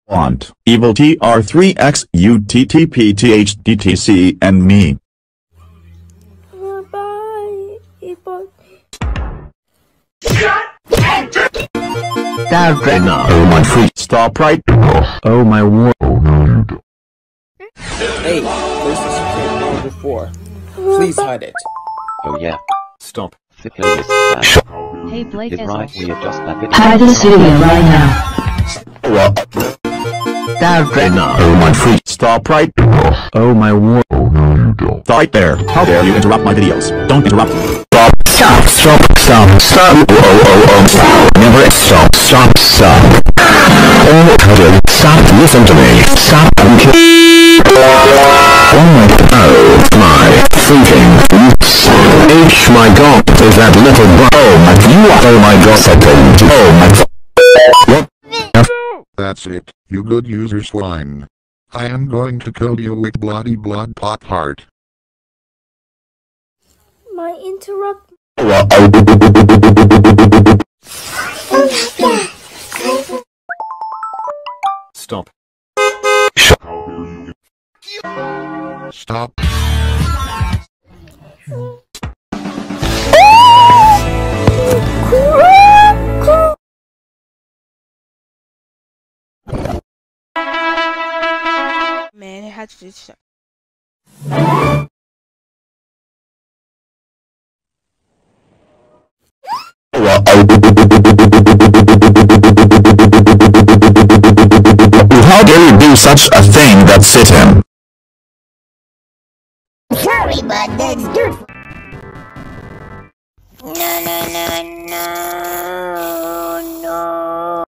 Want evil TR3XUTTPTHDTC and me. Bye, evil. Dargena. Oh my free. Stop right. Oh my war. Hey, there's a secret number 4. Please hide it. Oh yeah. Stop. Civilians. Hey Blake Is right, we adjust that video. Hide this video right now. Dargena. Oh my free. Stop right. Oh my war. Right there. How dare you interrupt my videos? Don't interrupt. Stop. Never stop. Oh, how dare you. Stop. Listen to me. Stop. Oh my freaking my god, is that little oh my god, second, what? That's it, you good user swine. I am going to kill you with bloody blood pot heart. My interrupt. Stop. Stop. Man, it had to do so. How dare you do such a thing? That's it him. Sorry, but that's dirt. No.